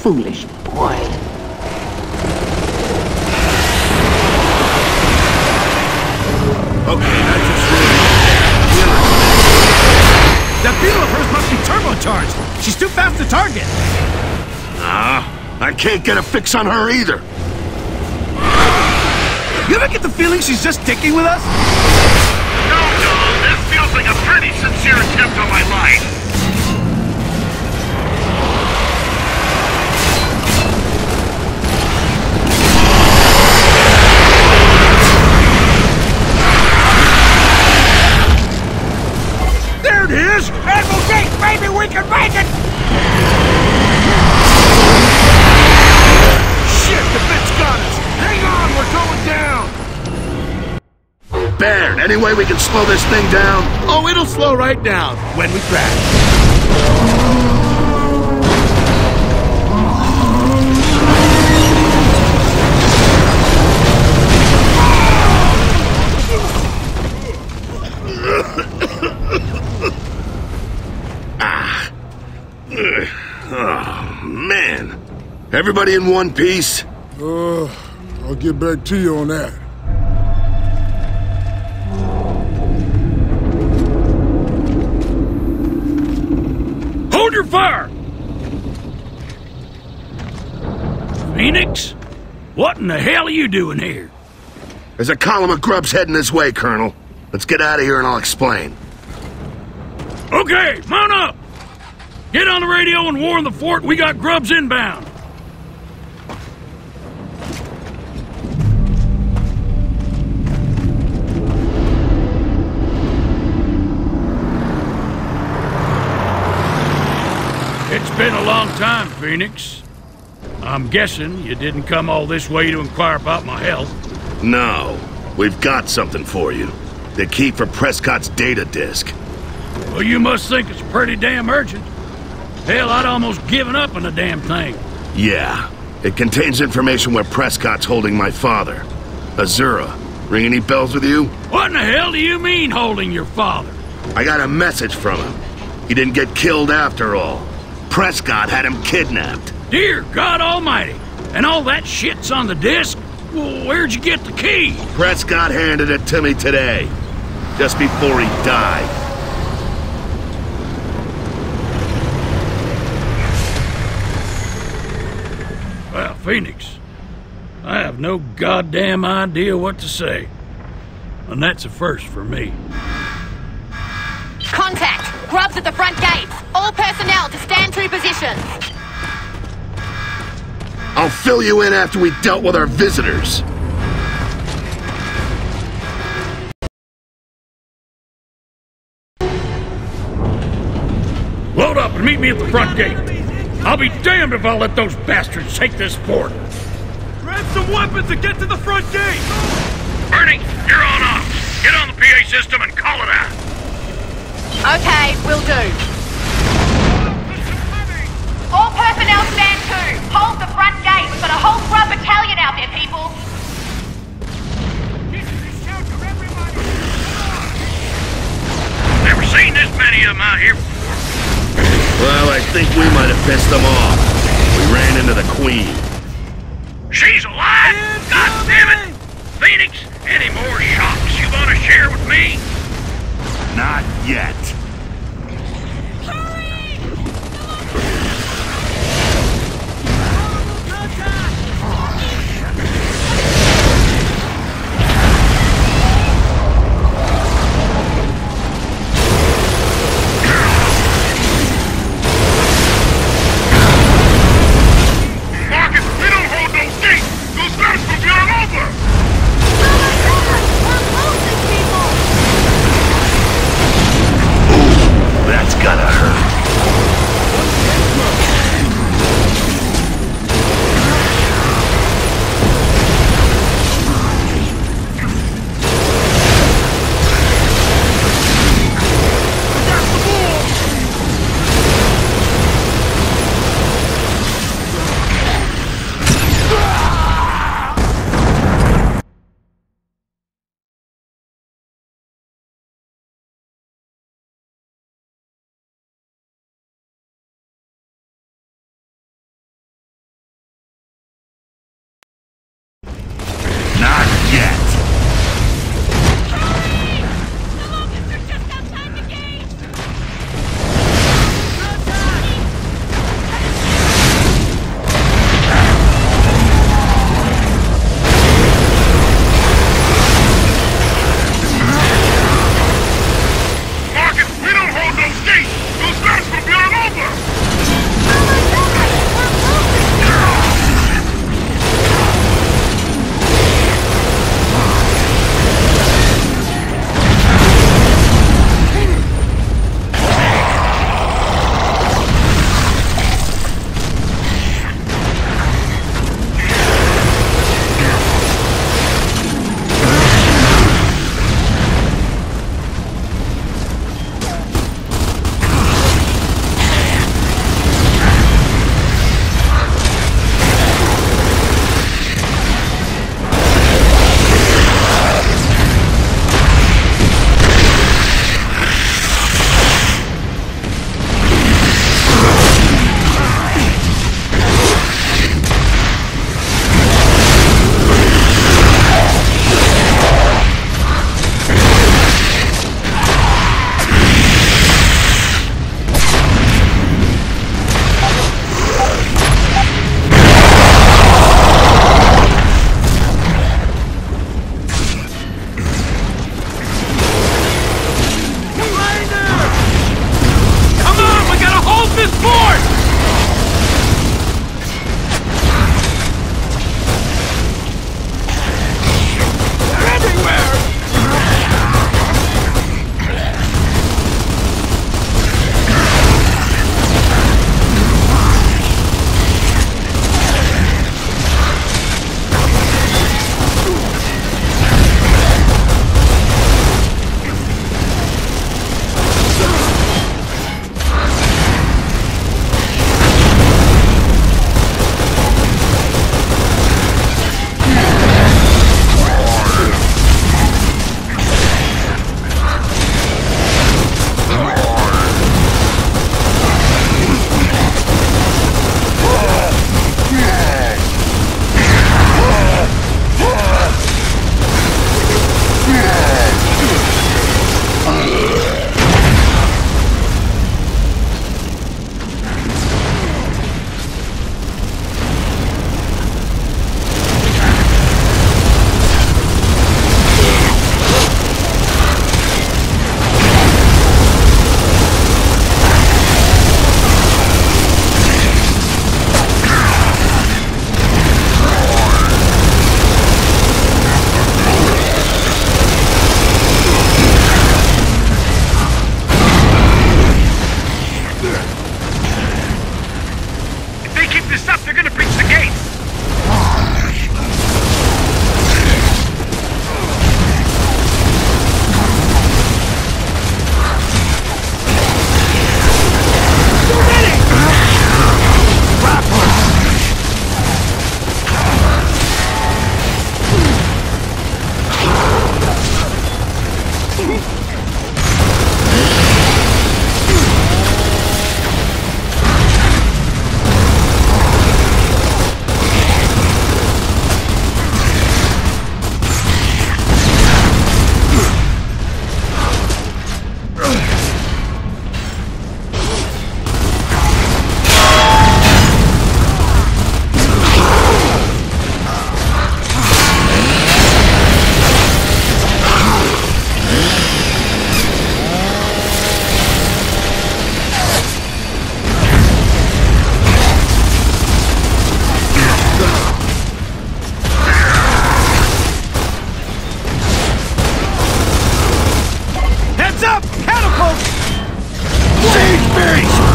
foolish boy. Okay, that's just that beetle of hers must be turbocharged. She's too fast to target. I can't get a fix on her either. You ever get the feeling she's just dicking with us? No, Dom. This feels like a pretty sincere attempt on my life. There it is! Admiral Gate, maybe we can make it! Shit, the bitch got us! Hang on, we're going down! Baird, any way we can slow this thing down? Oh, it'll slow right down when we crash. Oh, man. Everybody in one piece? I'll get back to you on that. Hold your fire! Phoenix? What in the hell are you doing here? There's a column of grubs heading this way, Colonel. Let's get out of here and I'll explain. Okay, mount up! Get on the radio and warn the fort we got grubs inbound. It's been a long time, Phoenix. I'm guessing you didn't come all this way to inquire about my health. No, we've got something for you. The key for Prescott's data disk. Well, you must think it's pretty damn urgent. Hell, I'd almost given up on the damn thing. Yeah, it contains information where Prescott's holding my father. Azura. Ring any bells with you? What in the hell do you mean, holding your father? I got a message from him. He didn't get killed after all. Prescott had him kidnapped. Dear God Almighty! And all that shit's on the disc? Well, where'd you get the key? Prescott handed it to me today, just before he died. Well, Phoenix, I have no goddamn idea what to say. And that's a first for me. Contact! Grubs at the front gates! All personnel to stand to positions! I'll fill you in after we dealt with our visitors. Load up and meet me at the front gate. I'll be damned if I'll let those bastards take this fort. Grab some weapons and get to the front gate! Bernie, you're on off. Get on the PA system and call it out. Okay, will do. All personnel stand to! Hold the front gate! We've got a whole grub battalion out there, people! Never seen this many of them out here before. Well, I think we might have pissed them off. We ran into the Queen. She's alive! God damn it! Phoenix, any more shocks you want to share with me? Not yet. Marcus, we don't hold no gate! Those guys will be all over! Engage!